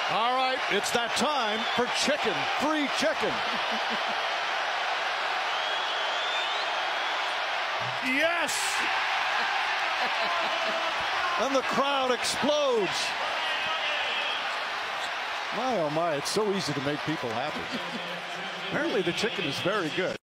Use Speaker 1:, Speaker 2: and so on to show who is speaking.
Speaker 1: All right, it's that time for chicken. Free chicken. Yes! And the crowd explodes. My, oh my, it's so easy to make people happy. Apparently the chicken is very good.